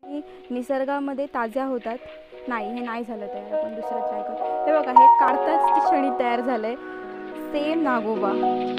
निसर्गामध्ये ताज्या होतात। नाही, हे नाही झालं तयार, आपण दुसरं ट्राय करू। हे बघा, हे काढताच क्षणी तयार झालंय सेम नागोबा।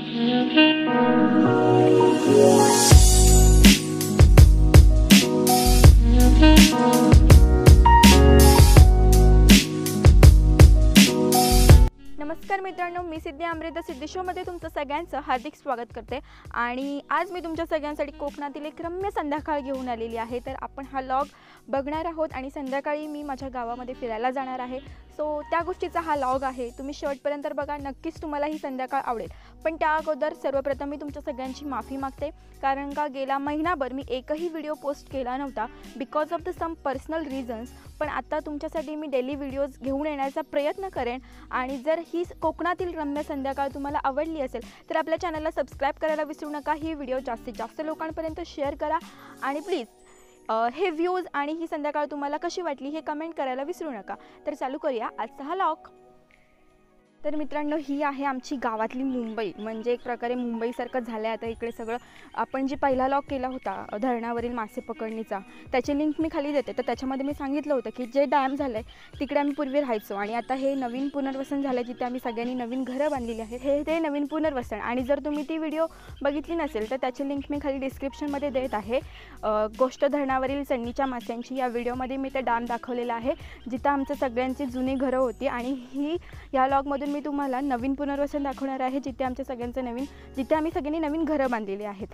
नमस्कार मित्रांनो, मी सिद्धी आमरे TheSiddhiShow मध्ये तुमचं सगळ्यांचं हार्दिक स्वागत करते। आणि आज मी तुमच्या सगळ्यांसाठी कोकणातील एक रम्य संध्याकाळ घेऊन आलेली आहे। तर आपण हा व्लॉग बघणार आहोत आणि संध्याकाळी मी माझ्या गावामध्ये फिरायला जाणार आहे। सो त्या गोष्टीचा हा व्लॉग आहे, तुम्ही शेवटपर्यंत बघा, नक्कीच तुम्हाला ही संध्याकाळ आवडेल। पण त्या अगोदर सर्वप्रथम मी तुमच्या सगळ्यांची माफी मागते, कारण का गेला महिनाभर मी एकही व्हिडिओ पोस्ट केला नव्हता because of the some personal reasons. पण आता तुमच्यासाठी मी डेली व्हिडिओज घेऊन येण्याचा प्रयत्न करेन। आणि जर ही कोकणातील रम्य संध्याकाळ तुम्हाला आवडली असेल तर आपल्या चॅनलला सबस्क्राईब करायला विसरू नका। ही व्हिडिओ जास्तीत जास्त लोकांपर्यंत शेअर करा आणि प्लीज हे व्ह्यूज आणि ही संध्याकाळ तुम्हाला कशी वाटली हे कमेंट करायला विसरू नका। तर चालू करूया आजचा हा व्लॉग। तर मित्रांनो, ही आहे आमची गावातली मुंबई, म्हणजे एक प्रकारे मुंबईसारखं झालं आहे आता इकडे सगळं। आपण जी पहिला व्लॉग केला होता धरणावरील मासे पकडणीचा, त्याची लिंक मी खाली देते। तर त्याच्यामध्ये मी सांगितलं होतं की जे डॅम झालं आहे तिकडे आम्ही पूर्वी राहायचो आणि आता हे नवीन पुनर्वसन झालं आहे, जिथे आम्ही सगळ्यांनी नवीन घरं बांधलेली आहेत। हे ते नवीन पुनर्वसन, आणि जर तुम्ही ती व्हिडिओ बघितली नसेल तर त्याची लिंक मी खाली डिस्क्रिप्शनमध्ये देत आहे। गोष्ट धरणावरील चणीच्या मास्यांची या व्हिडिओमध्ये मी ते डॅम दाखवलेला आहे, जिथं आमच्या सगळ्यांची जुनी घरं होती। आणि ही या व्लॉगमधून मी तुम्हाला नवीन पुनर्वसन दाखवणार आहे, जिथे आमच्या सगळ्यांचं जिथे आम्ही सगळ्यांनी नवीन घरं बांधलेली आहेत।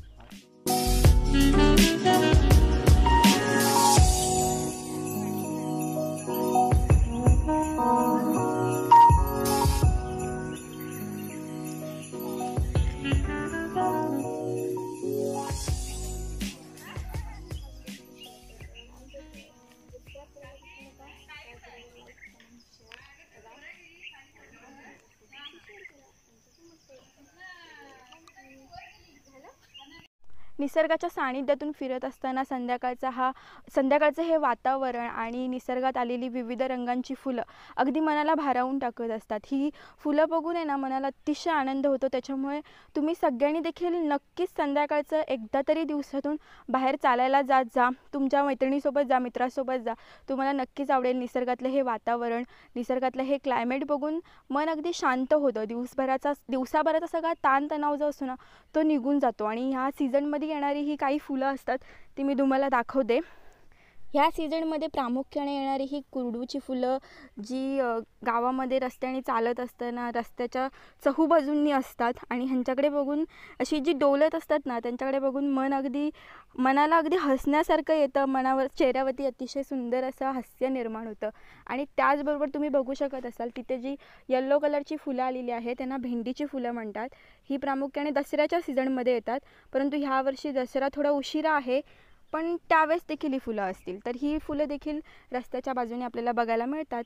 निसर्गाच्या सानिध्यातून फिरत असताना संध्याकाळचं हे वातावरण आणि निसर्गात आलेली विविध रंगांची फुलं अगदी मनाला भारावून टाकत असतात। ही फुलं बघून आहे ना, मनाला अतिशय आनंद होतो। त्याच्यामुळे तुम्ही सगळ्यांनी देखील नक्कीच संध्याकाळचं एकदा तरी दिवसातून बाहेर चालायला जा, तुमच्या मैत्रिणीसोबत जा, मित्रासोबत जा, तुम्हाला नक्कीच आवडेल। निसर्गातलं हे वातावरण, निसर्गातलं हे क्लायमेट बघून मन अगदी शांत होतं। दिवसाभराचा सगळा ताणतणाव जो असतो ना, तो निघून जातो। आणि ह्या सीझनमध्ये येणारी ही काही फुलं असतात ती मी तुम्हाला दाखवते। ह्या सीझनमध्ये प्रामुख्याने येणारी ही कुरडूची फुलं, जी गावामध्ये रस्त्याने चालत असताना रस्त्याच्या चहूबाजूंनी असतात, आणि ह्यांच्याकडे बघून अशी जी डोलत असतात ना, त्यांच्याकडे बघून मनाला अगदी हसण्यासारखं येतं, चेहऱ्यावरती अतिशय सुंदर असं हास्य निर्माण होतं। आणि त्याचबरोबर तुम्ही बघू शकत असाल तिथे जी येल्लो कलरची फुलं आलेली आहेत त्यांना भेंडीची फुलं म्हणतात। ही प्रामुख्याने दसऱ्याच्या सीझनमध्ये येतात, परंतु ह्या वर्षी दसरा थोडा उशिरा आहे, पण त्यावेळेस देखील ही फुलं असतील। तर ही फुलं देखील रस्त्याच्या बाजूने आपल्याला बघायला मिळतात।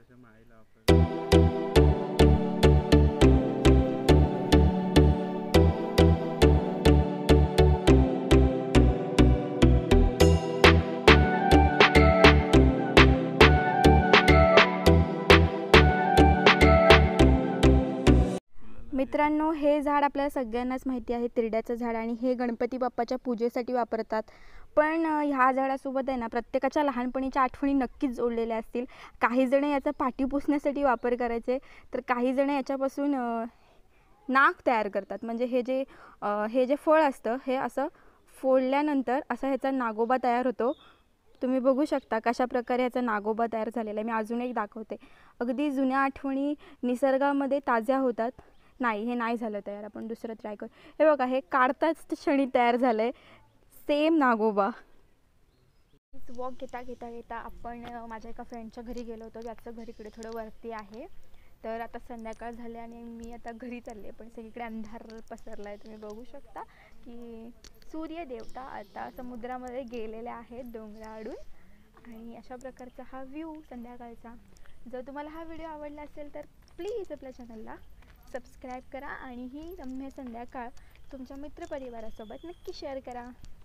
मित्रांनो, हे झाड आपल्याला सगळ्यांनाच माहिती आहे, तिरड्याचं झाड, आणि हे गणपती बाप्पाच्या पूजेसाठी वापरतात। पण ह्या झाडासोबत आहे ना, प्रत्येकाच्या लहानपणीच्या आठवणी नक्कीच जोडलेल्या असतील। काही जण याचा पाटी पुसण्यासाठी वापर करायचे, तर काही जण याच्यापासून नाक तयार करतात। म्हणजे हे जे फळ असतं हे असं फोडल्यानंतर असा ह्याचा नागोबा तयार होतो। तुम्ही बघू शकता कशा प्रकारे ह्याचा नागोबा तयार झालेला आहे। मी अजून एक दाखवते। अगदी जुन्या आठवणी निसर्गामध्ये ताज्या होतात। नाही, हे नाही झालं तयार, आपण दुसरं ट्राय करू। हे बघा, हे काढताच क्षणी तयार झालंय सेम नागोबा। वॉक घेता आपण माझ्या एका फ्रेंडच्या घरी गेलो होतो, ज्याचं घर इकडे थोडं वरती आहे। तर आता संध्याकाळ झाले आणि मी आता घरी चालले, पण सगळीकडे अंधार पसरला आहे। तुम्ही बघू शकता की सूर्य देवता आता समुद्रामध्ये गेलेले आहेत डोंगराआडून, आणि अशा प्रकारचा हा व्ह्यू संध्याकाळचा। जर तुम्हाला हा व्हिडिओ आवडला असेल तर प्लीज आपल्या चॅनलला सबस्क्राईब करा आणि ही रम्य संध्याकाळ तुमच्या मित्रपरिवारासोबत नक्की शेअर करा।